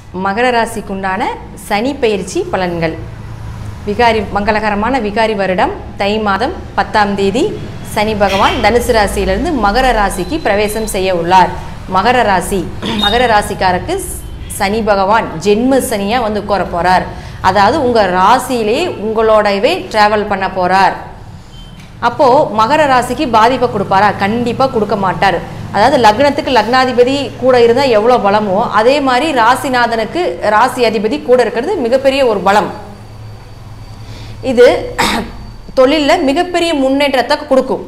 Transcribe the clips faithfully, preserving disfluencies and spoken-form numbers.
மகர ராசிக்குண்டான சனி பெயர்ச்சி பலன்கள். விகாரி மங்களகரமான விகாரி வருடம் தை மாதம் பத்தாம் தேதி சனி பகவான் தனுசு ராசியிலிருந்து மகர ராசிக்கு பிரவேசம் செய்ய உள்ளார். மகர ராசி மகர ராசிக்காரருக்கு சனி பகவான் ஜென்ம சனியாக வந்து உட்கார போகிறார். அதாவது உங்கள் ராசியிலே உங்களோடவே ட்ராவல் பண்ண போகிறார். அப்போது மகர ராசிக்கு பாதிப்பை கொடுப்பாரா? கண்டிப்பாக கொடுக்க மாட்டார். அதாவது லக்னத்துக்கு லக்னாதிபதி கூட இருந்தால் எவ்வளோ பலமோ அதே மாதிரி ராசிநாதனுக்கு ராசி அதிபதி கூட இருக்கிறது மிகப்பெரிய ஒரு பலம். இது தொழிலில் மிகப்பெரிய முன்னேற்றத்தை கொடுக்கும்.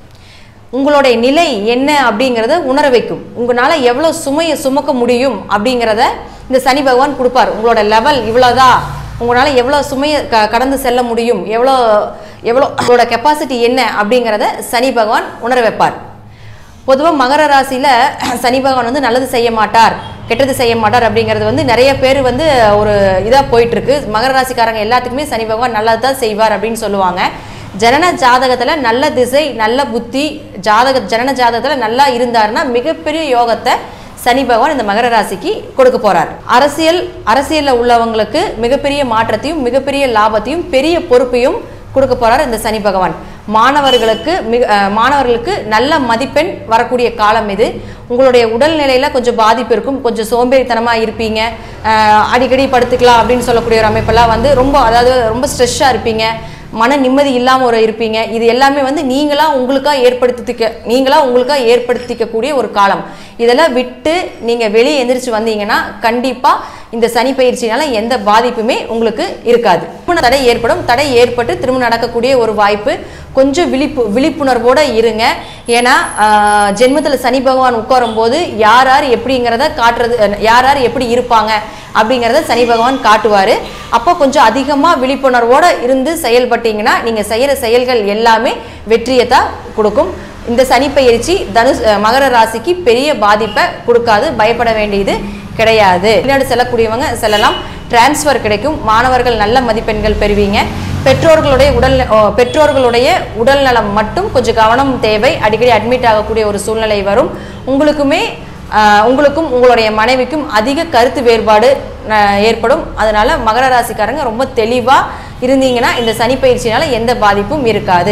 உங்களுடைய நிலை என்ன அப்படிங்கிறத உணர வைக்கும். உங்களால் எவ்வளோ சுமையை சுமக்க முடியும் அப்படிங்கிறத இந்த சனி பகவான் கொடுப்பார். உங்களோட லெவல் இவ்வளோதா, உங்களால் எவ்வளோ சுமையை க கடந்து செல்ல முடியும், எவ்வளோ எவ்வளோ உங்களோட கெப்பாசிட்டி என்ன அப்படிங்கிறத சனி பகவான் உணர வைப்பார். பொதுவாக மகர ராசியில் சனி பகவான் வந்து நல்லது செய்ய மாட்டார், கெட்டது செய்ய மாட்டார் அப்படிங்கிறது வந்து நிறைய பேர் வந்து ஒரு இதாக போயிட்டுருக்கு. மகர ராசிக்காரங்க எல்லாத்துக்குமே சனி பகவான் நல்லது தான் செய்வார் அப்படின்னு சொல்லுவாங்க. ஜனன ஜாதகத்தில் நல்ல திசை நல்ல புத்தி ஜாதக ஜனன ஜாதகத்தில் நல்லா இருந்தாருன்னா மிகப்பெரிய யோகத்தை சனி பகவான் இந்த மகர ராசிக்கு கொடுக்க போறார். அரசியல் அரசியலில் உள்ளவங்களுக்கு மிகப்பெரிய மாற்றத்தையும் மிகப்பெரிய லாபத்தையும் பெரிய பொறுப்பையும் கொடுக்க போறார் இந்த சனி பகவான். மாணவர்களுக்கு மிக மாணவர்களுக்கு நல்ல மதிப்பெண் வரக்கூடிய காலம் இது. உங்களுடைய உடல்நிலையில கொஞ்சம் பாதிப்பு இருக்கும், கொஞ்சம் சோம்பேறித்தனமா இருப்பீங்க, அடிக்கடி படுத்துக்கலாம் அப்படின்னு சொல்லக்கூடிய ஒரு அமைப்பெல்லாம் வந்து ரொம்ப அதாவது ரொம்ப ஸ்ட்ரெஸ்ஸாக இருப்பீங்க, மன நிம்மதி இல்லாமல் ஒரு இருப்பீங்க. இது எல்லாமே வந்து நீங்களா உங்களுக்கா ஏற்படுத்திக்க நீங்களா உங்களுக்கா ஏற்படுத்திக்கக்கூடிய ஒரு காலம். இதெல்லாம் விட்டு நீங்கள் வெளியே எந்திரிச்சு வந்தீங்கன்னா கண்டிப்பாக இந்த சனி பயிற்சினால எந்த பாதிப்புமே உங்களுக்கு இருக்காது. திருமண தடை ஏற்படும். தடை ஏற்பட்டு திருமணம் நடக்கக்கூடிய ஒரு வாய்ப்பு. கொஞ்சம் விழிப்பு விழிப்புணர்வோடு இருங்க. ஏன்னா ஜென்மத்தில் சனி பகவான் உட்காரும் போது யார் யார் எப்படிங்கிறத காட்டுறது, யார் யார் எப்படி இருப்பாங்க அப்படிங்கிறத சனி பகவான் காட்டுவார். அப்போ கொஞ்சம் அதிகமாக விழிப்புணர்வோடு இருந்து செயல்பட்டீங்கன்னா நீங்கள் செய்கிற செயல்கள் எல்லாமே வெற்றியை தான் கொடுக்கும். இந்த சனி பயிற்சி தனுஷ் மகர ராசிக்கு பெரிய பாதிப்பை கொடுக்காது, பயப்பட வேண்டியது கிடையாது. வெளிநாடு செல்லக்கூடியவங்க செல்லலாம், டிரான்ஸ்ஃபர் கிடைக்கும், மாணவர்கள் நல்ல மதிப்பெண்கள் பெறுவீங்க. பெற்றோர்களுடைய உடல் பெற்றோர்களுடைய உடல் நலம் மட்டும் கொஞ்சம் கவனம் தேவை. அடிக்கடி அட்மிட் ஆகக்கூடிய ஒரு சூழ்நிலை வரும். உங்களுக்குமே உங்களுக்கும் உங்களுடைய மனைவிக்கும் அதிக கருத்து வேறுபாடு ஏற்படும். அதனால மகர ராசிக்காரங்க ரொம்ப தெளிவாக இருந்தீங்கன்னா இந்த சனி பயிற்சினால எந்த பாதிப்பும் இருக்காது.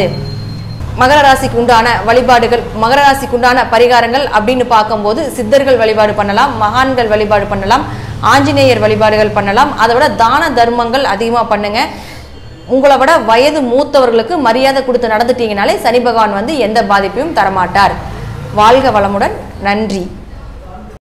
மகர ராசிக்கு உண்டான வழிபாடுகள், மகர ராசிக்கு உண்டான பரிகாரங்கள் அப்படின்னு பார்க்கும்போது சித்தர்கள் வழிபாடு பண்ணலாம், மகான்கள் வழிபாடு பண்ணலாம், ஆஞ்சநேயர் வழிபாடுகள் பண்ணலாம். அதை விட தான தர்மங்கள் அதிகமாக பண்ணுங்க. உங்களை விட வயது மூத்தவர்களுக்கு மரியாதை கொடுத்து நடந்துட்டீங்கனாலே சனி பகவான் வந்து எந்த பாதிப்பையும் தரமாட்டார். வாழ்க வளமுடன். நன்றி.